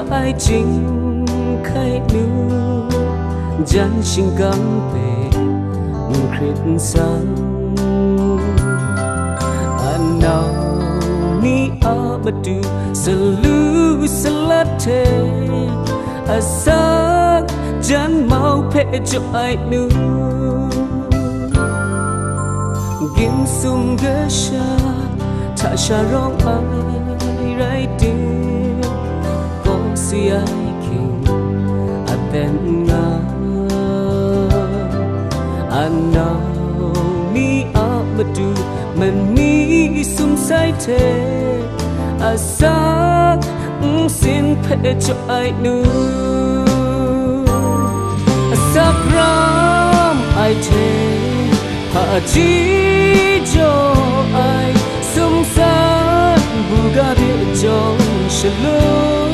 ai chính khai nữ gian sinh cắm về khuyết sáng anh nào ni abadu selu selate asak jan mau pe cho ai nữ gim sum gasha ta sha rong ai rai tin có si ai king aten na anau ni abadu man ni sum sai the asak xin pe cho ai nu asak ram ai the ha chi cho ai sum san buga bi cho shalom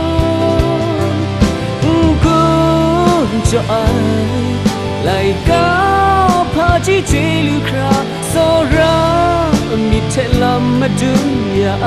kun cho ai lại cao pha chi chi lu kra so ra mi te lam ma dunya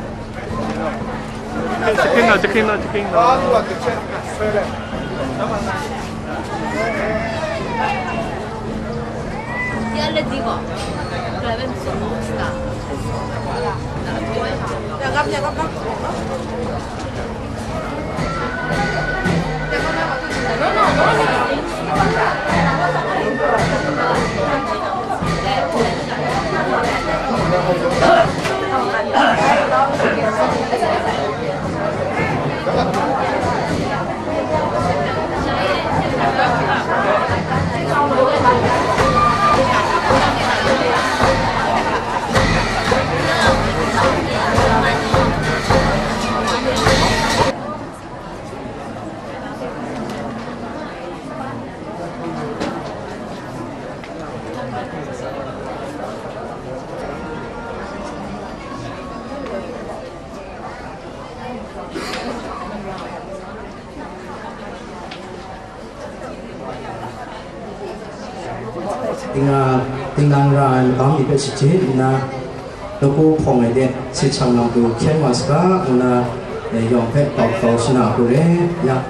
Chicken nào. let's go. Drive so start. Nhà gấp. tiếng đang ra bám bị bị chết na đâu có phòng này đấy sẽ chẳng làm được khen mà ska na để dọn phép bảo tàu xin nào rồi đấy ya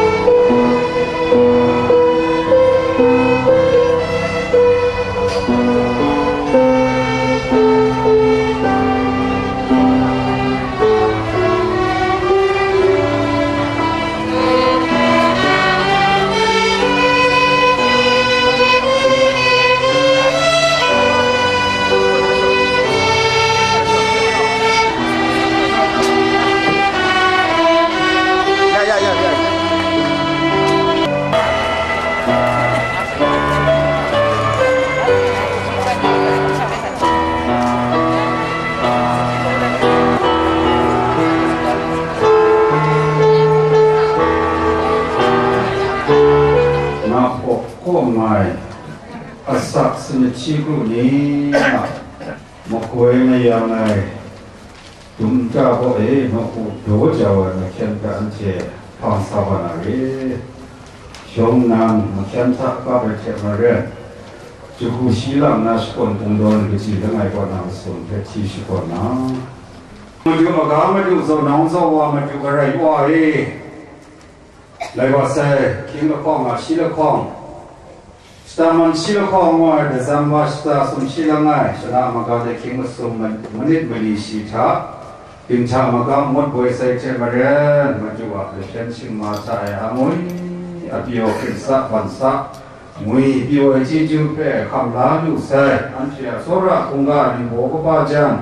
chiku ni một quê này này chúng ta có ấy nó cũng đổ vào là khen cả anh chị phong sao vào này trong nam mà khen thác các bài khen mà ra chú cụ xí làm na sôn tung đồn cái gì đó ngày còn nào sôn cái chi sĩ còn nào mà chú mà cá mà chú dầu nóng dầu hoa mà chú cái này hoa ấy lại hoa xe kiếm cái con mà xí cái con Staman sila kongwa de zamwasta sum sila ngai sana maga de king sum manit mali sita pincha maga mot boy sai che maren majuwa de chen sing ma sai amoi apio kinsa bansa mui bio ji ju pe kham la lu sai an chia sora kunga ni bo ko ba jan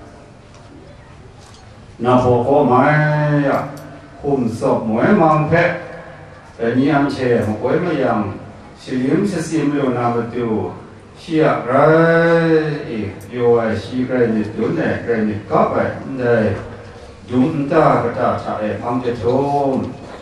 na bo ko mai ya kum sop moi mang pe ni an che mo koi ma yang Silim sesim lo nama tu siap rai, yo si rai ni tu ne rai ni kap ne, jum ta kata cai pang jetom.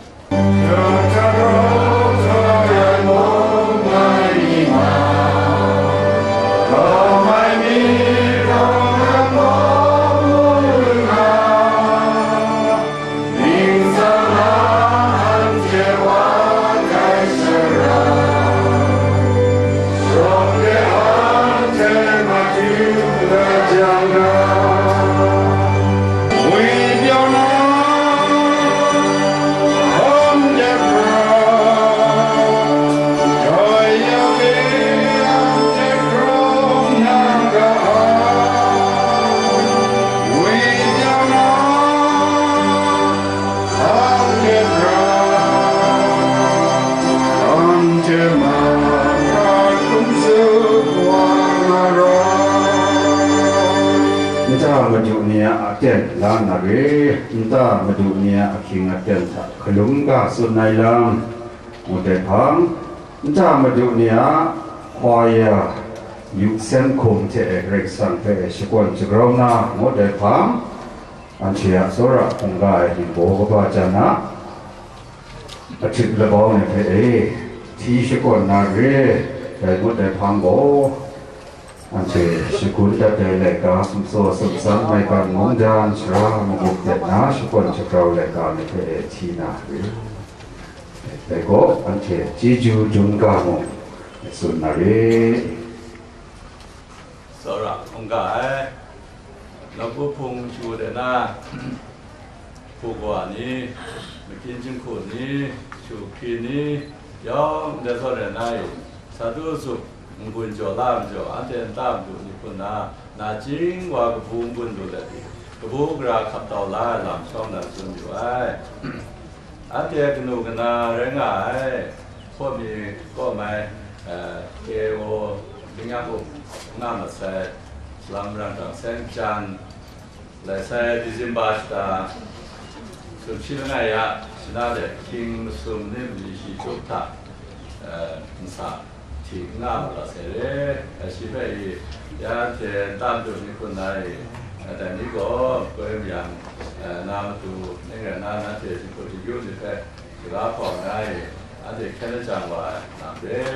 Lan nari, entah madunia aking aten kelungga sunai lang, mudepang, entah madunia khoya yuksen kum te reksan pe shikwan chigrona mudepang, anchia sora kungai himbo ba jana, achit lebau ne pe ti shikwan nari, mudepang bo. Anh chị sẽ cuốn ra đây lại cả sum so sum sam mai cả mong đan chra mong bột na sẽ còn sẽ cầu lại cả này cái chi na để có anh chị chỉ chú chúng cả mong xuân này sau đó ông cả nó cũng phun chú để na phụ quả ní mình kiên trì khổ ní chú kia ní do để sau này này sao tu sụp บุญจ่อลามจ่ออันเดนตามดูนี่คนนาจริงว่ากบุญบุญดูได้ดีกบุญกราขับต่อลาลำช่องนั้นส่วนอยู่ไอ้อันเดียกันดูกันนะเรื่องไงพวกมีก็ไม่เกโอดึงยาบุน้ำมาใส่ลำรังต่างเส้นจันและใส่ดิจิมบาสตาสุดที่ไงอะสินาเด็กคิงสุมนิ่มดีชีจุดทักนิสาที่น้ำละเสร็จชีวิตยาเจนตามดูนี่คนไหนแต่นี่ก็ยังน้ำดูนี่ไงน้ำเจนคนที่ยุ่งนี่แค่ที่รับของได้อันเด็กแค่ได้จังหวะน้ำเด้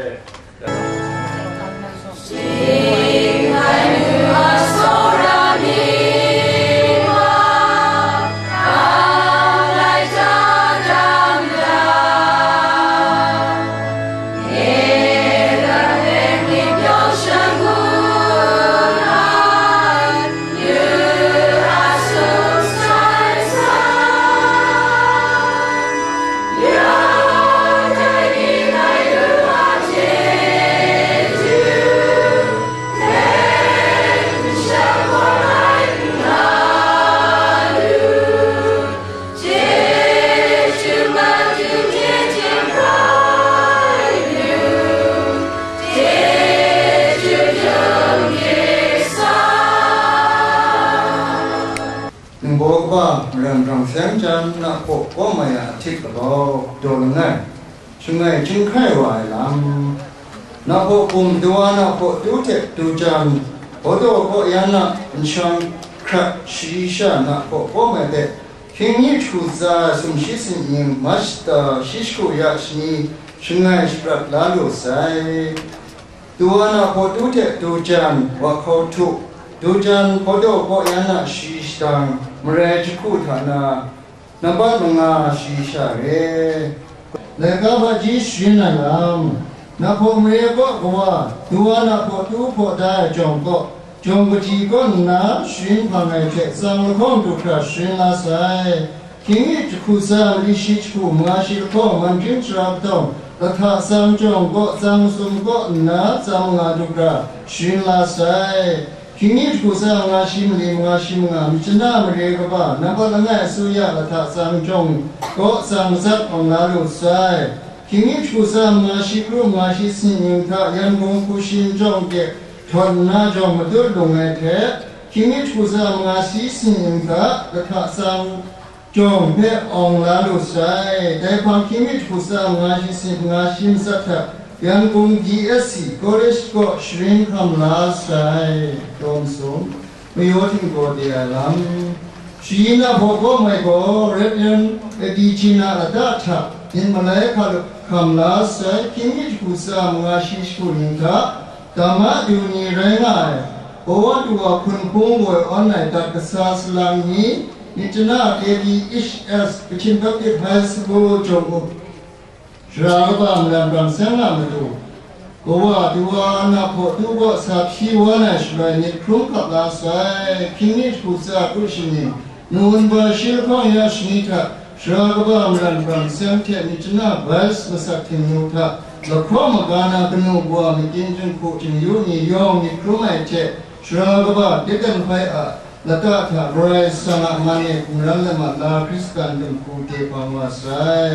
เรื่องรองเสียงจันนักปกก็ไม่อาทิตย์ก็โดนง่ายช่วงไงจึงใครไหวลำนักปกปุ่มตัวนักปกดูเทดูจันพอตัวก็ยันนักช่างคราชีชานักปกก็ไม่ได้คิงยี่ชูซาสมชิสิยิงมัสตาชิสกุยาชนีช่วงไงสปรักลาลุไซตัวนักปกดูเทดูจันว่าเขาถูกดูจันพอตัวก็ยันนักชีสังเมื่อจะพูดฐานะนับบัดงาชีชาเรแล้วก็ว่าจีชินนั่นลำนับพอเมื่อก็ว่าตัวนับพอตัวพอได้จงก็จีก็น่าชินพังไอเทสังละครดูคราชินลาไซคิงจะคู่สามลิชิจคู่มาชิลก็มันจึงจะรับต้องแล้วถ้าสังจงก็สังสมก็น่าสังงาดูคราชินลาไซคิงยี่กูสร้างงาชิมลีงาชิมงามิจฉาไม่เรียกว่านับว่าละไงสุยาละทักสังจงก็สังสัตของลาลุไซคิงยี่กูสร้างงาชิกรุงาชิสินิงทายันงงคุชินจงเกทนนาจงมาดูดงไอเทคิงยี่กูสร้างงาชิสินิงทาละทักสังจงเพอองลาลุไซแต่ความคิงยี่กูสร้างงาชิสิงาชิมสัตยังคงดีเอสซีคอเลสก็ชริงคำลาไซตรงส่งไม่ยอดทิ้งก็เดียลำชีน่าพอก็ไม่ก็เรียนดีจีน่าละดัชยินมาเลยคำลาไซคิงยี่กุศลงาชิสกุลิงค่ะแต่มาดูนี่เรื่องอะไรเพราะว่าตัวคุณคงว่าอันไหนตัดกษาสลังนี้นี่จะน่าเอลีอิชเอสไปชิมกับที่ไฮสคูลจงชราบามลำรังเสียงมาดูก็ว่าตัวนับพอตัวสับชีวนาชลายนิครุ่งกับลาไซคิงนี่กุศลกุชินีนูนบาชิลข้องยาชนิดะชราบามลำรังเสียงเทนิจนาบัสมาสักทิมุทะละครมกานาเป็นอุบัติมิจินคุจินยูนิยองนิครุ่งไอเจชราบามเด็กกันไปละตาถารายสังอามันคุมรันละมาลาคริสตันเป็นคูเทปามาไซ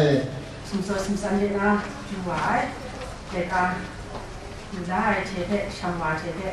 simsan de na juai de ka da che de shamwa che de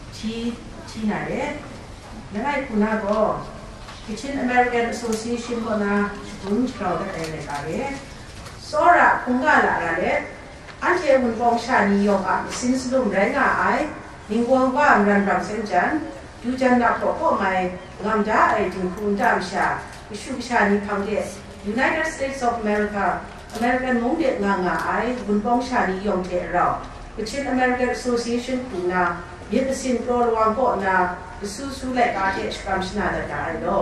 chi na de na lai kuna go Kitchen American Association ko na bun chao da de ka de sora kunga la la de an che mun bong sha ni yo ka since lum rai nga ai ning wang ba ran ram sen jan du jan da ko mai ngam ja ai tin kun jam sha shu sha ni phang de United States of American mong Việt nga ai bun bong sha ni yong the ra Kitchen American Association kuna biết sin pro wang ko na su lại ka che kam sna da ai do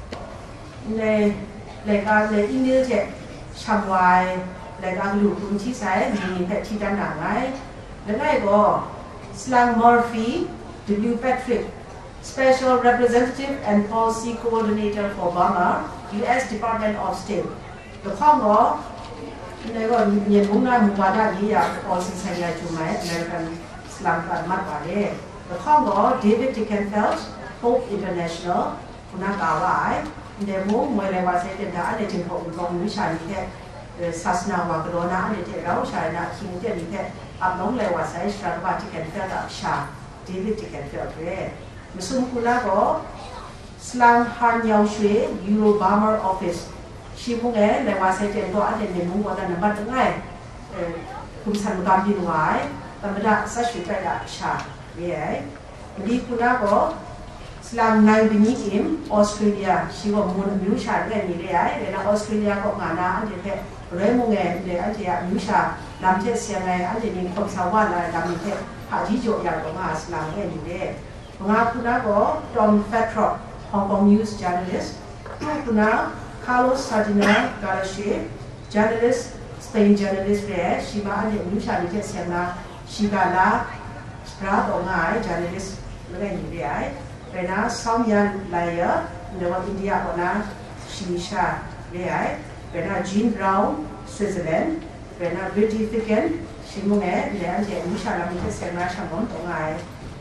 ne le ka le email che chamwai le ka lu kun chi sai ni phe chi dan na ngai le ngai go Slang Murphy W Patrick Special Representative and Policy Coordinator for Burma U.S. Department of State the Congoในก็เรียนมุ่งหน้ามุ่งมาด้านนี้อยากพอสิ่งใช้ในจุดหมาย American Islam kan mat wale the Congo David Dickenfeld Hope International kuna kawai demo moile wa sai da ane tin ko ngong mi sha ni ke sasna wa corona ane te rao sha na kin te ni ke ab nong le wa sai sha ba Dickenfeld da sha David Dickenfeld re musum kuna ko Islam Han Yao Shui Euro Burma Office shi mu nge le wa sai te do ane ne mu wa da na ba ngai kum san gam bi wai tamada sa shui ta da sha ye di kuna ko Islam nai bini im Australia shi wa mun miu sha le ni le ai le na Australia ko nga na ante the re mu nge le ante ya miu sha lam the sia ngai ante ni ko sa wa la lam the ha ji jo ya ko nga Islam nge ni le nga kuna ko Tom Petrov Hong Kong news journalist kuna Carlos Sardina Garcia journalist Spain journalist le shi ma ante miu sha ni the sia na shi ga la ra ko nga journalist le ni le ai Rena Samyan Laya, Nova India, Ona Shimisha, Leai, Rena Jean Brown, Switzerland, Rena Betty Ficken, Shimunge, Lean, Musha, Lamita Sema Shamon, Tongai,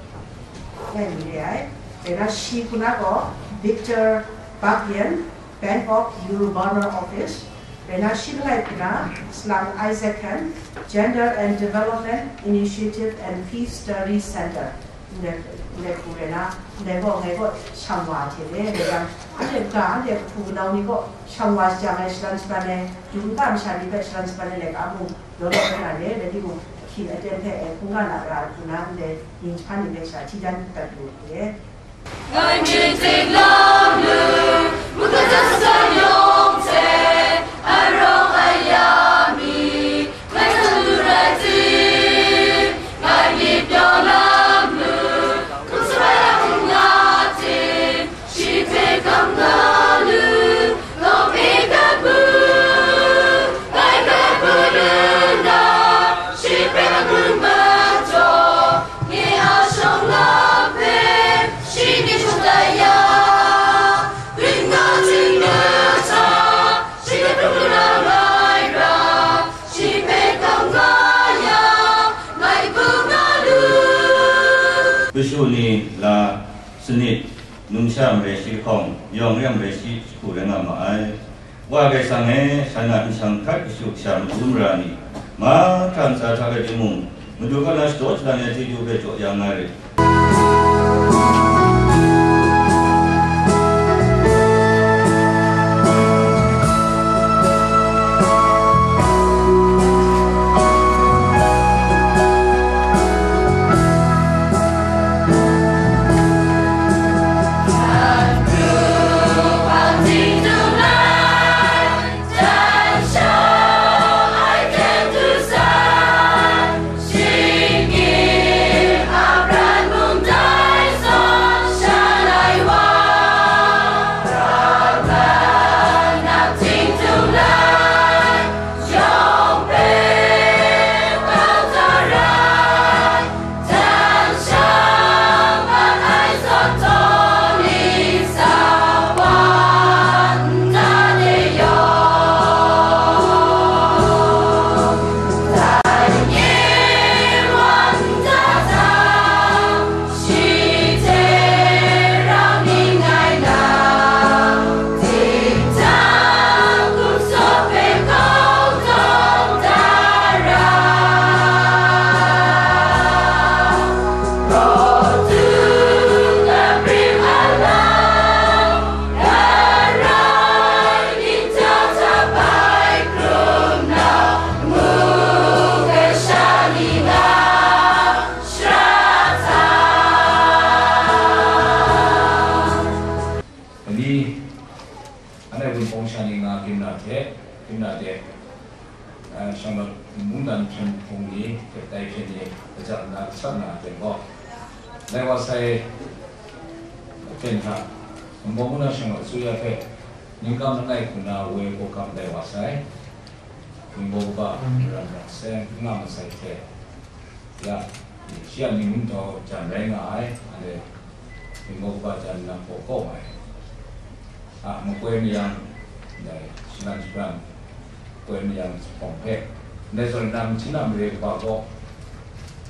and Leai, Rena Shikunago, Victor Bakian, Bangkok Euro Burma Office, Rena Shilai Islam Isaac Khan, Gender and Development Initiative and Peace Studies Center. Để phụ đề na để bộ ngày bộ sang hòa thì để rằng để cả để phụ đâu ni bộ sang hòa chẳng ai sang Spanish chúng ta sang đi về sang Spanish để cả vùng đó là cái này để đi vùng khi ở trên thế cũng là là chúng ta để nhìn sang đi về sang chỉ dân tập đủ thế ngày miền Tây Nam Lưu một cái đất xa nhung thế ai rong ai yami ngày thân du ra tim ngày nhịp gió Nam Lưu Ni là sinh nung sam về sĩ không yong yam về sĩ phụ lên làm ai qua cái sang này sang anh sang khách sự sam umrani mà tham gia tham gia mùng mình được cái là tốt là này thì được cái chỗ yang này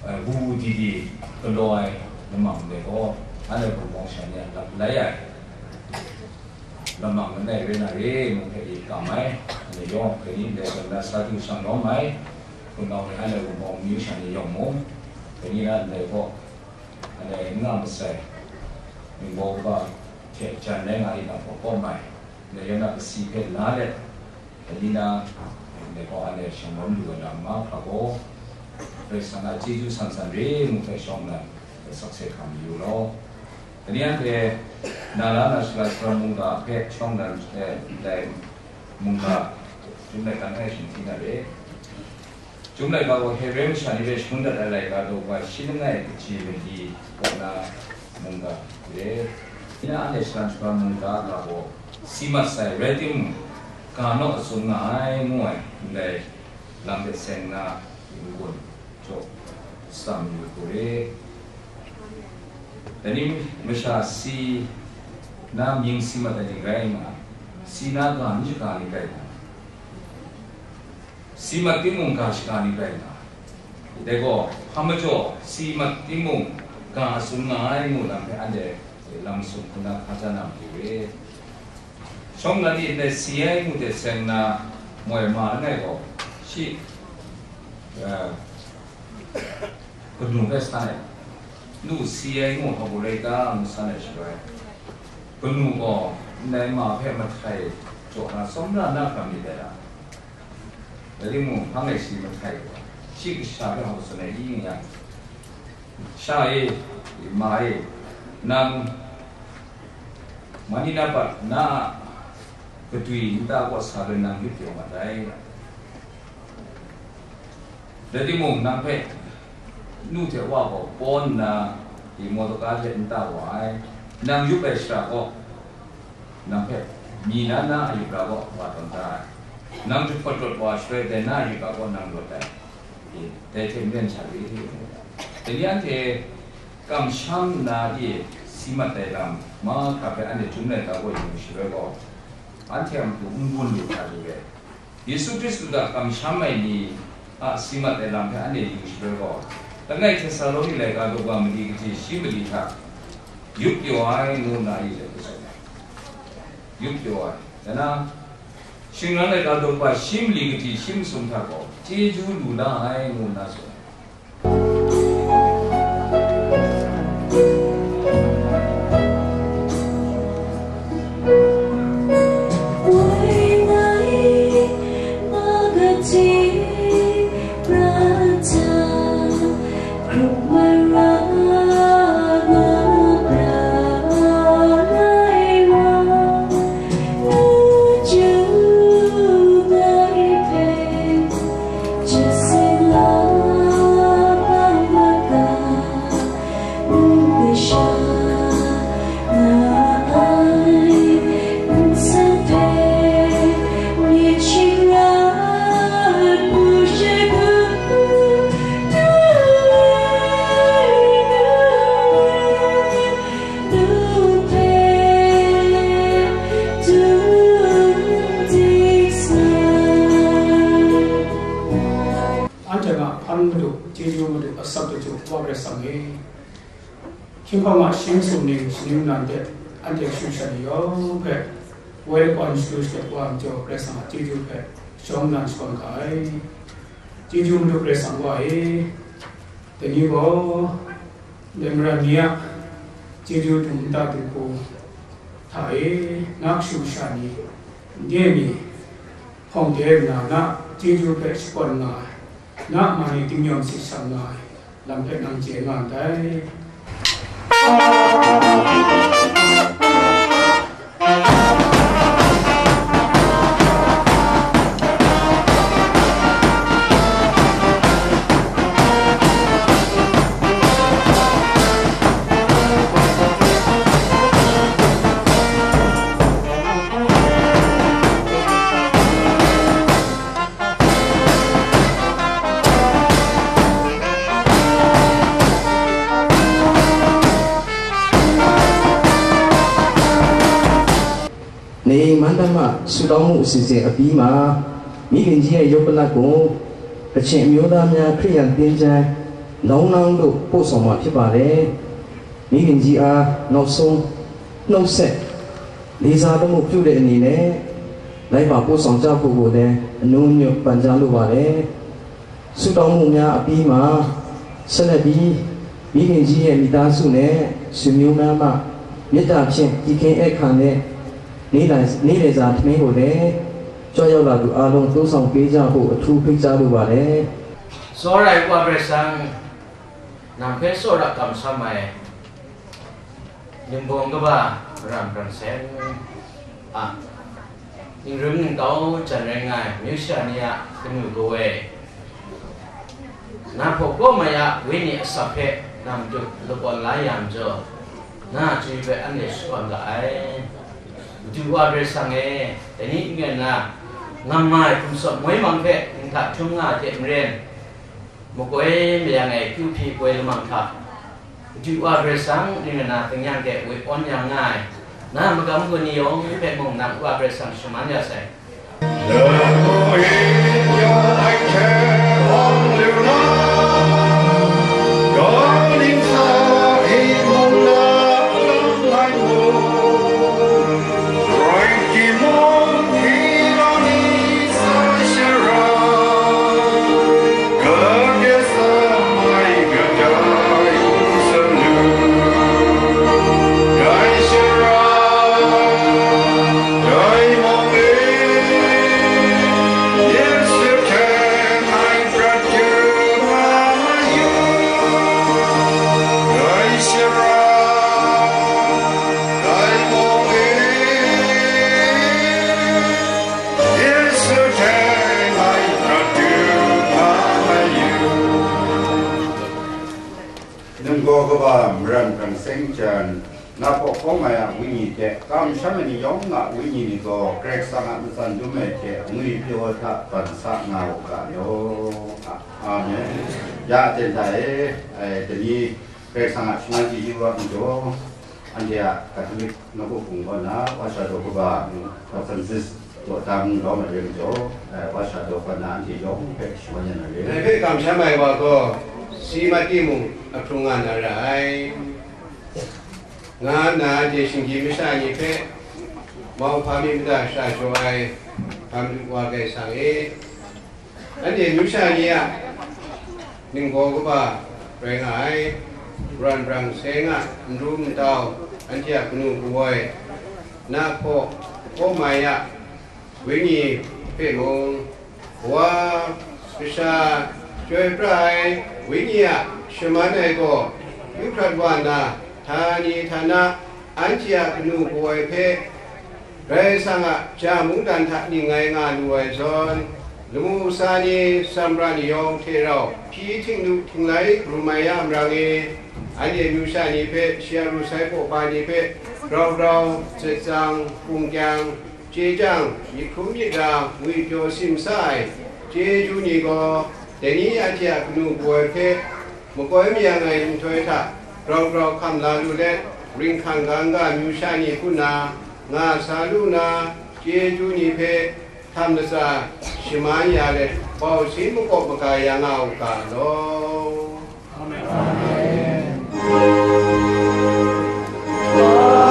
บูดีก็ลอยลำมังเด็กก็อันนี้ผมมองฉันเนี่ยหลายอย่างลำมังมันได้เรื่องอะไรมันแค่อีกก็ไหมอันนี้ยอมแค่นี้เด็กคนละสติสังน้องไหมคนเราอันนี้ผมมองมิวฉันยอมมั้งแค่นี้นะเด็กก็อันนี้งามใส่มีบอกว่าเทจันได้ไงนะผมก็ไม่เดี๋ยวนักสิเพลน่าเด็ดอันนี้นะเด็กก็อันนี้ฉันมองดูนะมาครับก็Terus sangat cicu sansan mungkin shongna sukses kami yulo. Kemudian ke nala naskah mungga ke shongna dari mungga jumlah kanai sini ada. Jumlah kalau hebat sani be shongna ada kalau buat sinungai kecil di kona mungga. Ini ada naskah mungga kalau simat saya redim kano sungai muai dari lambat sengna ibu Sam Yukure. Tadi macam si nam yang si mata ni gaya mana, si na tu anje kani gaya, si mati mung kas kani gaya. Dekho, hama jo si mati mung kas sungai mung lampe anje langsung kena khazanah kure. Song lagi ini siai mung deseng na moy mana ko si Gunung Kestan, nu siai mu habureka musana shwai. Gunung ko nai ma phe mathai chokna somna na kami dera. Jadi mu hangai si mathai ko. Si kisah ke habusana ini ya. Syai mai nam mani dapat na ketui kita ko sabe nang hidup yang madai. Jadi mu nampe nu te wa ko pon na di motoka je nta wa ai nang yu pe sha ko nampe mi na na yu ka ko wa ton ta nang ju phot wa shwe de na yu ka ko nang lo ta de te mien cha ri de lian te kam sham na ye simat de lam ma ka pe an de chum ne ka ko yu shwe ko an te am tu un lu ka ju ge Yesu Kristus da kam sham mai ni simat de lam pe an de yu shwe ko Tengah itu selalu nilai kalau kami di kecil simili tak, yuk jual nuna ini saja, yuk jual. Karena singan nilai kalau kami simili kecil sim sumta ko, jeju nuna ini nuna saja. Kau masih sumning sumning nanti anda susah yo pe, wei kon susah kuam jo presang cicu pe, song nan song kai, cicu untuk presang wai, tadi ko demra niak cicu tunda tuku, thai nak susah ni, dia ni, hong dia nak cicu pe sekon ngai, nak mani tinggal sisa ngai, lampe nang jengan dai. Ni mandama sudamu sisi api ma, mi kenji ayo pelaku, kecik miuda nya kriyan tinjai, နောင်နောင်တို့ပို့ဆောင်မှာဖြစ်ပါတယ်မိခင်ကြီးအားနောက်ဆုံးနှုတ်ဆက်လေးစားမှုပြုတဲ့အနေနဲ့လိုက်ပါပို့ဆောင်ကြဖို့ကိုလည်းအနုညွတ်ပန်ကြားလိုပါတယ်ဆုတောင်းမှုများအပြီးမှာဆက်လက်ပြီးမိခင်ကြီးရဲ့မိသားစုနဲ့ဆွေမျိုးများမှမေတ္တာဖြင့်ဒီခင်အခါနဲ့နေ့လည်စာထမင်းကိုလည်းကြွရောက်လာသူအားလုံးတိုးဆောင်ပေးကြဖို့အထူးဖိတ်ကြားလိုပါတယ်စောရိုက်ကွာပရဆန်နံဖဲစောရကမ်ဆမိုင်ညံဘုံကဘာရမ်ပန်ဆန်in room tao chân ra ngay nếu sao nia cái người cô ấy na phổ có mà ya với nhẹ sập hết nằm chụp lúc còn lái làm cho na chỉ về anh để còn lại chú qua về sang nghe để ní nghe là năm mai cũng sợ mấy măng phệ nhưng thật chung ngà tiệm riêng một cái bây ngày cứu phi quay là măng thật chú qua về sáng đi là từng nhang kẹt với con nhang ngay na magam ko niyo pe mong nang wa presang shumanya sai na po ko maya wingi te kam shamani yong nga wingi ni go krek sanga san du me te ngui pyo tha pan sa nga ka yo amen ya te dai te ni krek sanga shman ji yu wa do andia catholic no ko kung ba na wa sha do ko ba francis to tam do ma re do wa sha do pa na anti yong pe shman na re pe kam shamai wa ko si ma ti mu atunga na rai ngã na để sinh khí mới sai như thế, mau phá mi mới đã sai cho ai, tham qua cái sáng ấy, anh để mới sai như à, nhưng có bà, rồi ngài, răn răng xe ngã, rung tàu, anh chị cũng nụ bùi, na có mày à, với nhì, phê mông, qua, bây giờ, chơi prai, với nhì à, xem mà này có, biết thật hoàn à. Thani thana anchia knu boy phe re sanga cha mung dan tha ni ngai nga nuai zon lumu sani samrani yong the rao phi thing nu thing lai rumaya amrangi ani nu sani phe sia ru sai po pa ni phe rao rao che chang kung kyang che chang yi khum yi da ngui pyo sim sai che ju ni go de ni anchia knu boy phe mo ko mi yang ngai thoi thaเราคำลาดูเล็ดริงขังกังกามิวชานีคุณางาสาลูนาเจจูนีเพทำนัสชิมายาเล็ดเป่าสิมุกบกายางเอากาโลอาเมน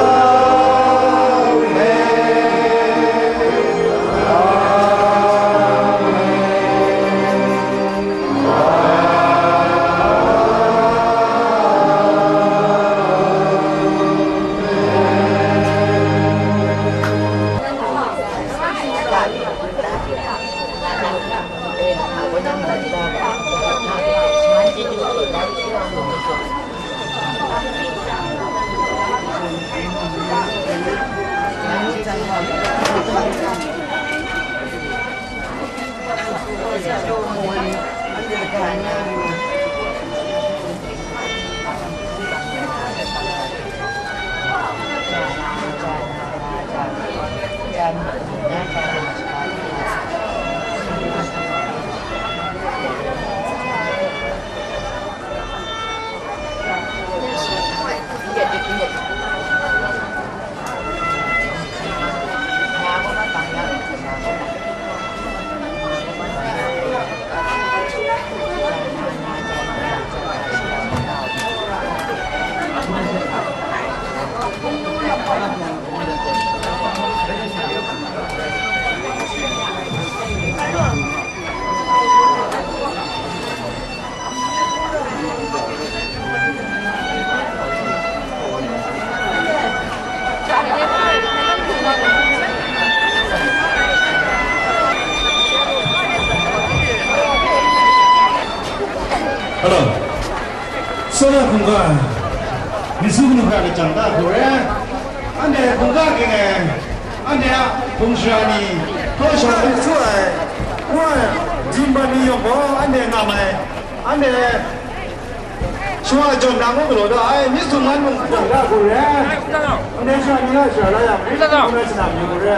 Hello. Soalnya bunga, misukan bukan canda kore. Ane bunga kene, ane bungshani, kau shani suai, wah jimbani yoko, ane namai, ane semua jonang aku loh, ay misukan bunga kore. Ane shani lah shani lah, misukan senang kore.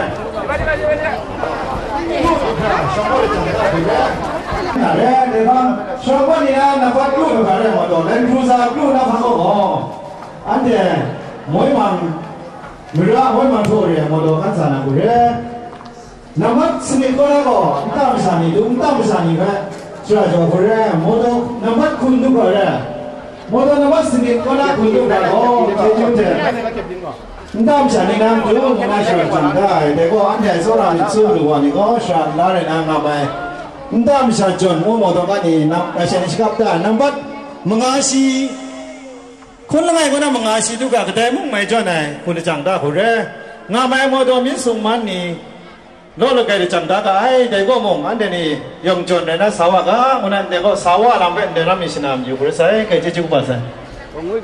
Nãy để con số con đi ăn là phát cướp phải là một tổ lên cướp ra cướp nó phát có anh thì mỗi bằng người ra mỗi bằng thôi thì một tổ cán sản là của đấy nắm bắt sinh mệnh con đó có ta mới sản gì đúng ta mới sản gì vậy cho là cho của đấy một tổ nắm bắt kun đúng rồi đấy một tổ nắm bắt sinh mệnh con đó kun đúng rồi có chế chốt thế ta mới sản gì nam chú một ngày sản chẳngได้แต่ก็อันใหญ่สุดlà lịch sử được anh có sản lá này nam làm vậy Entah misal John, mau motor ni nak saya cakap dah nampak mengasihi. Kon lengai kau nak mengasihi tu kan kedai mung mai John ni, kau cakap dah kau re. Ngamai motor min sungman ni, lo lekai cakap dah kai, dah kau mung ande ni yang John ni na sawah ka, kau nak dah kau sawah lambat dah ramai sinam juga saya kai cukup pasal. Gongui.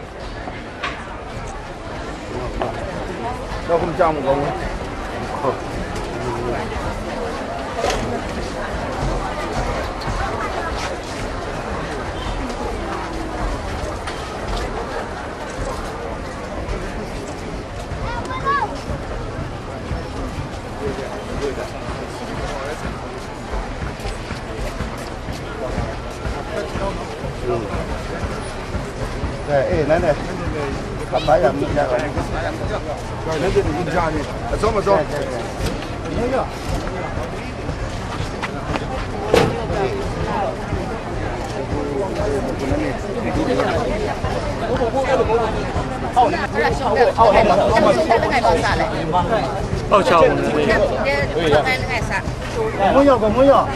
Đâu không trong gongui. Này này, cặp bãi làm như vậy rồi. Rồi nó đi ra đi, số mà số. Thấy chưa? Chào. Mới vô.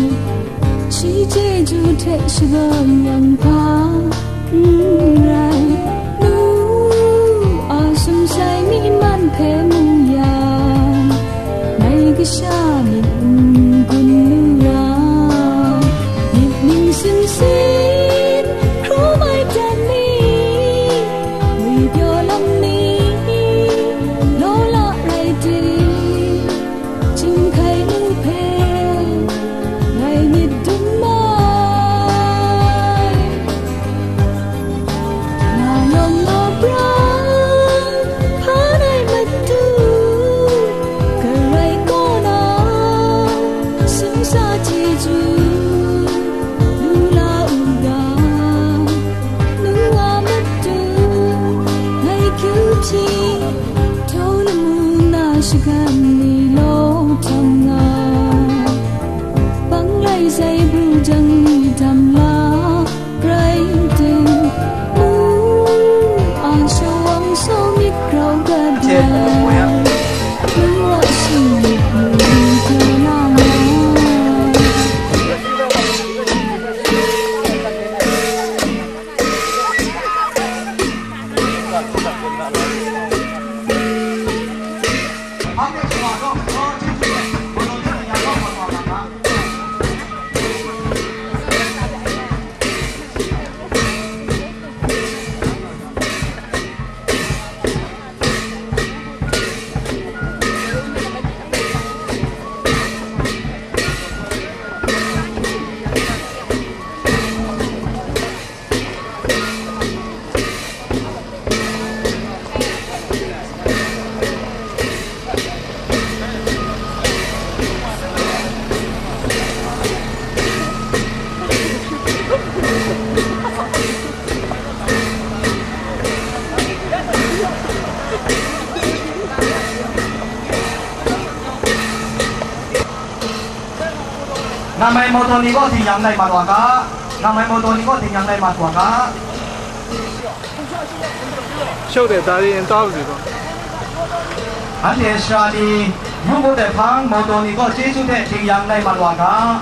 Hãy subscribe cho kênh Ghiền Mì Gõ để không bỏ lỡ Namai motor ni kok yang naik matuaka, namai motor ni kok yang naik matuaka. Show the daddy and dog itu. Ane shani, yungko de pang motor ni kok jesu de yang naik matuaka.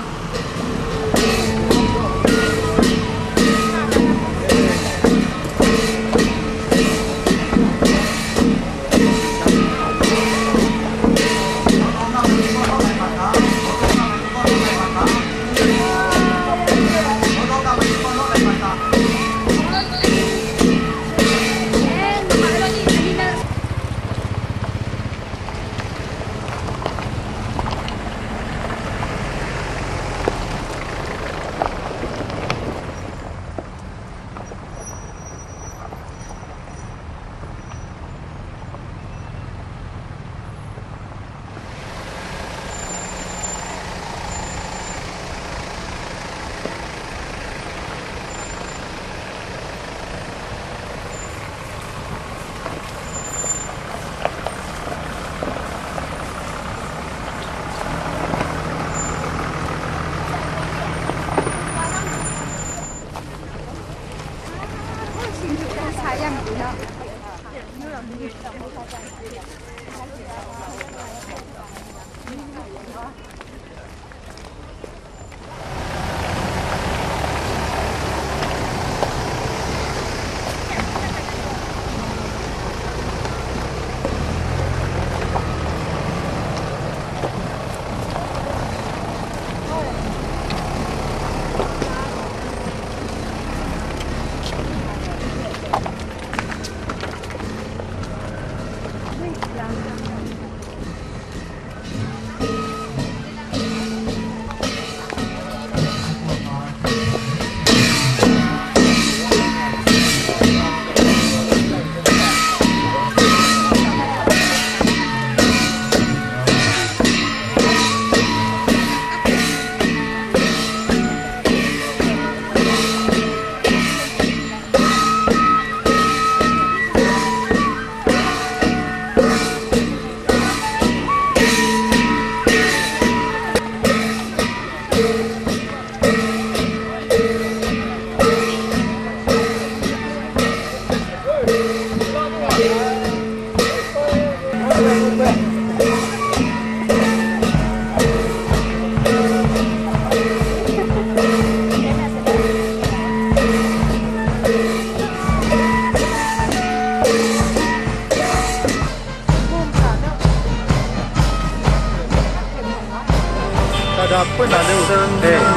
dapat ada urusan.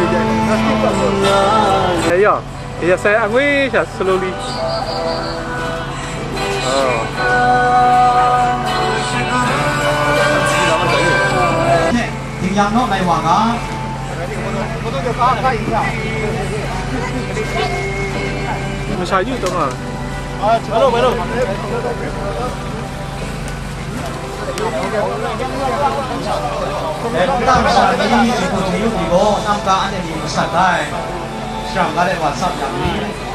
Ya, saya angui slowly. Thì yang nó này hoàng á. Saya tu mah. Belum. Tam sa ni ku thi yu go tam ka an ni sa dai. Sang ga le WhatsApp yang ni.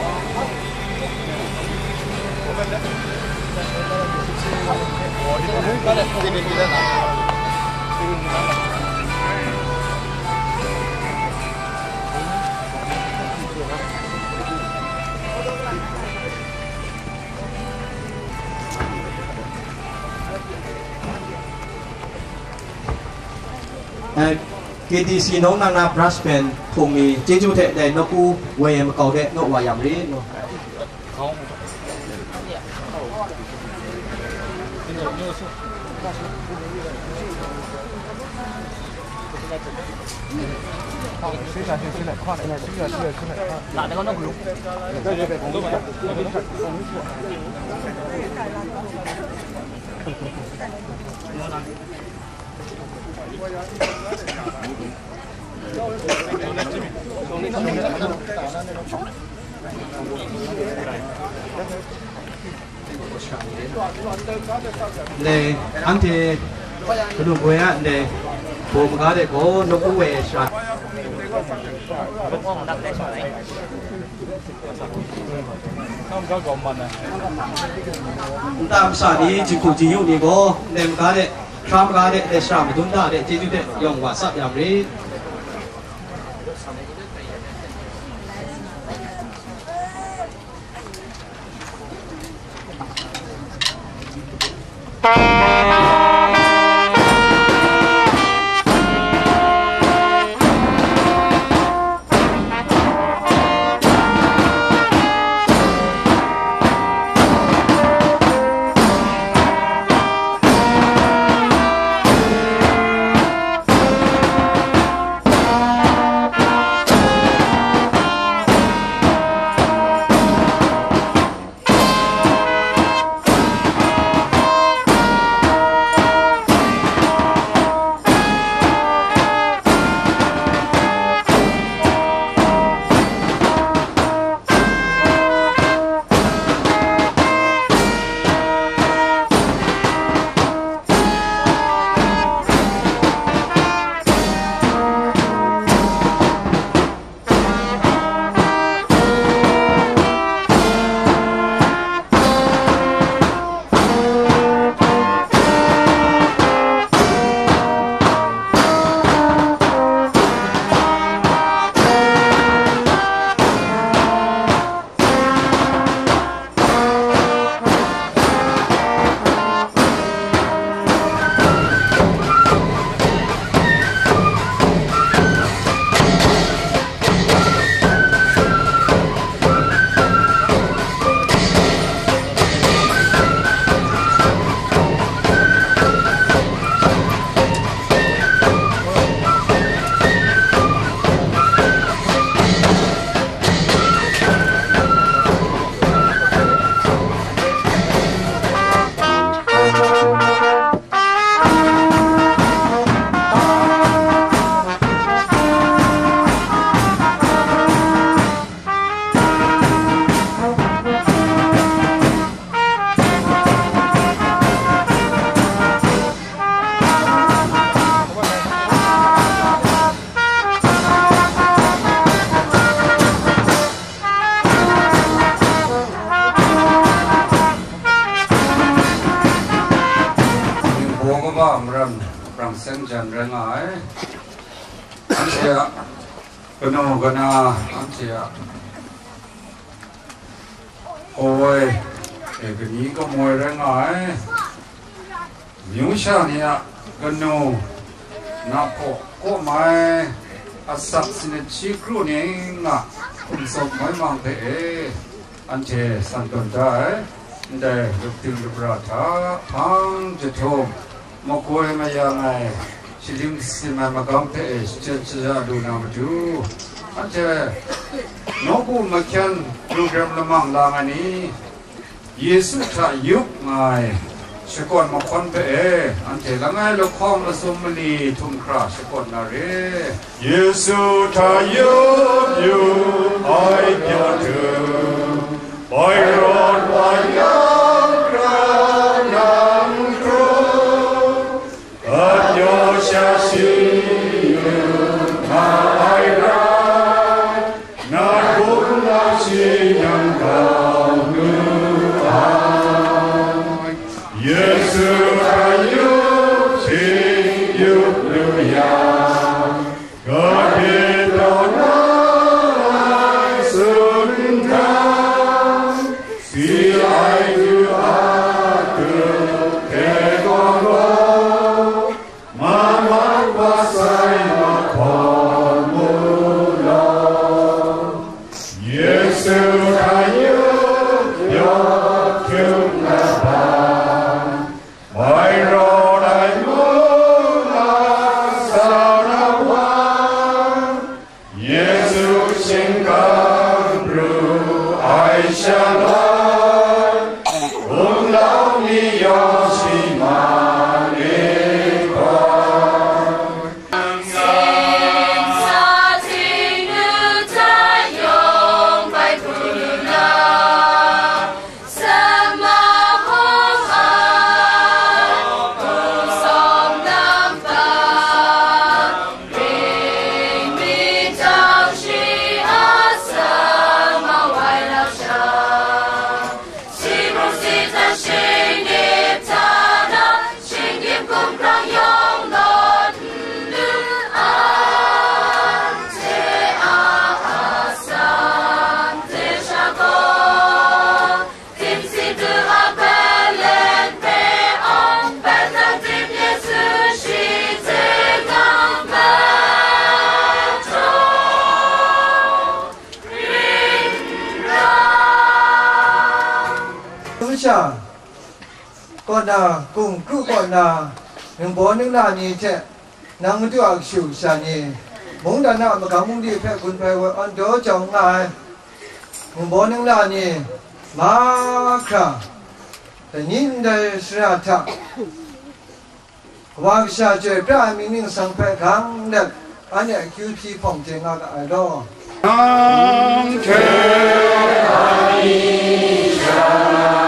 KTC nấu năng na brush pen thùng mì chế chú thệ để nó cu về mà cầu đệ nó hòa giảm đi không để ăn thì cái đồ quê á để bộ một cái để có nó cũng về sạch chúng ta xả đi chỉ cụ chỉ dùng thì có để một cái để xả một chúng ta để chỉ để dùng và sắp giảm đi Jangan rengai, ansia, kena ansia, oi, ini kemoi rengai, nyusah ni kena, napo, kok mai asap sini cikru ni ngah, unsur mai mangte, ancie santun dah, dah bukti berata, pang jetom. Mokoi mayang ai Silim sima makam pe cecah du nama tu. Aja nopu makan program lemang langani. Yesus tak yuk ngai. Sekon makon pe ante langai lokong lasumli tumkra sekon nare. Yesus tak yuk ai jatuh. Oi rod wayang kranang kro. Adyo syasi mai rai. Nakung nasi yang kau nuai. Yesus ayu sing yuk luya. còn là cùng cứ còn là những bố những là như thế năng tiêu ác xỉu xa như muốn đàn nào mà cả muốn đi phép quân phép quân đó trong ngài những bố những là như mà cả để nhìn đây sẽ thật và xa chơi ra mình những sang phép kháng đẹp anh ấy cứu chi phòng chế ngạc ai đó Nam thế ai xa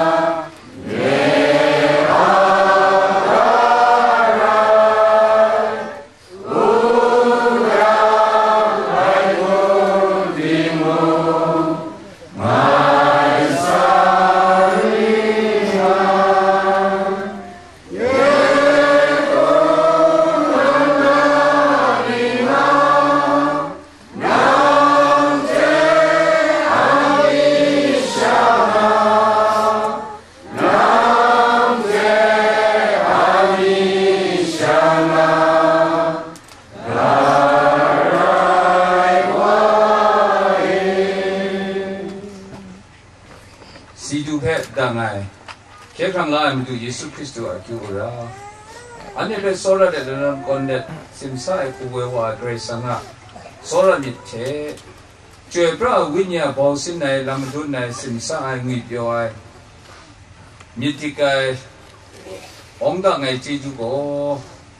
mình tu Yesus Kristus aku ora. Ane le sora de dalam kondet simsa aku wewa grace sanga. Sora ni te chue bra winya bau sin nai lam tu nai simsa ai ngui pyo ai. Nitikai ongda ngai chi ju go.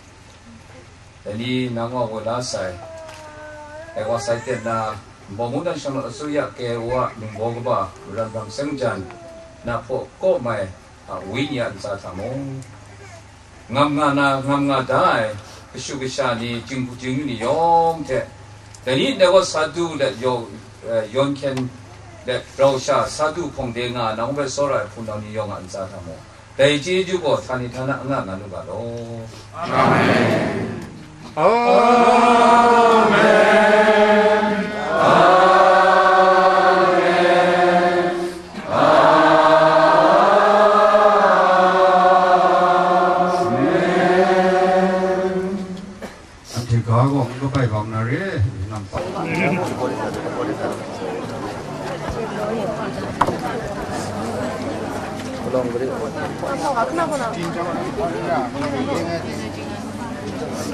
Tadi nama wala sai. Ewa sai te na bomudan shano asuya ke wa ning bogba ran bang semjan na po ko mai Winyan sa tamong ngam nga dai kishu kishani jingpu jingni yong te dani dewa sadu that yon ken that rausha sadu pongde nga na ube sora punani yong an sa tamong dai ji ju bo thani thana nga nganu ba lo amen amenไปบอกนาเร่นำไปลองไปดิ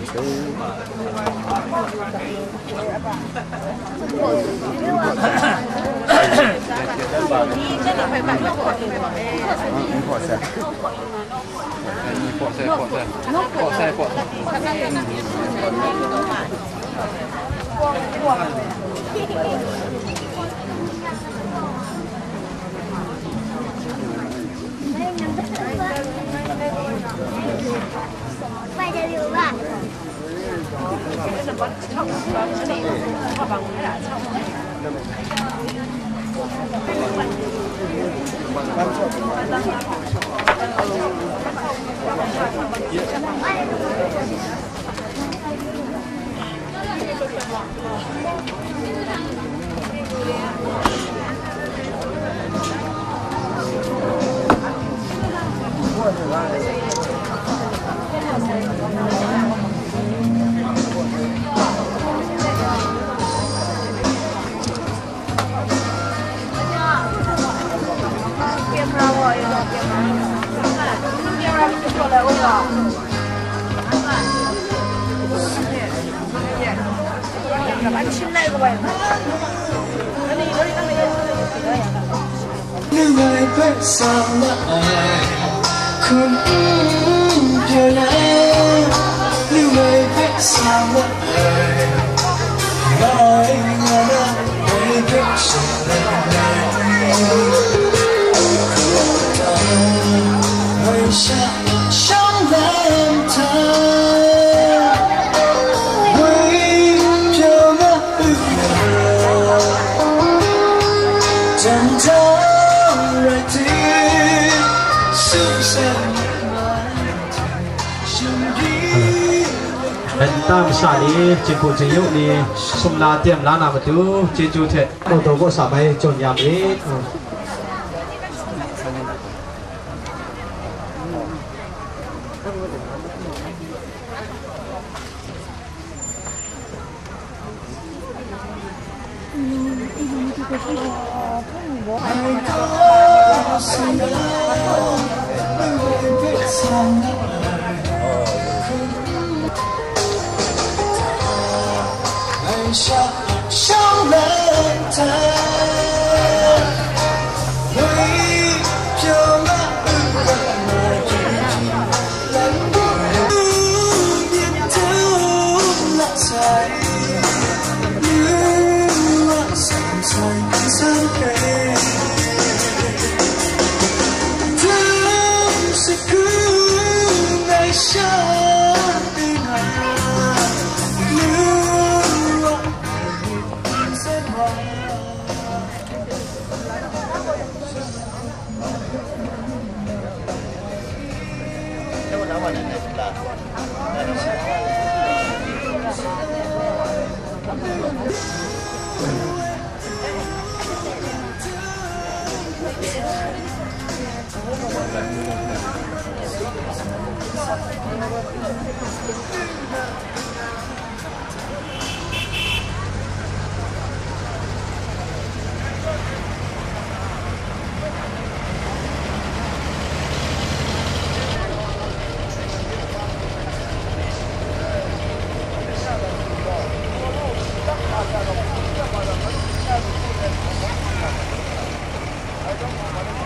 Vậy là điều bạn. Nếu ngày phải sao lại không chờ lại, nếu ngày phải sao lại nói ngàn ngày phải sao lại người sẽ sống làm thơ với cho ngã chẳng cho rồi thì Bên tam sa đi chỉ phụ chỉ yếu đi xung la tiệm lá nào mà tu chỉ chú thế ô tô có sao bay chọn nhà đi sống lên thơ với cho ngã mà lần biết thương là sai nhưng mà sẵn sàng sẵn kề thương sẽ cứ ngày sau đi nào I don't know.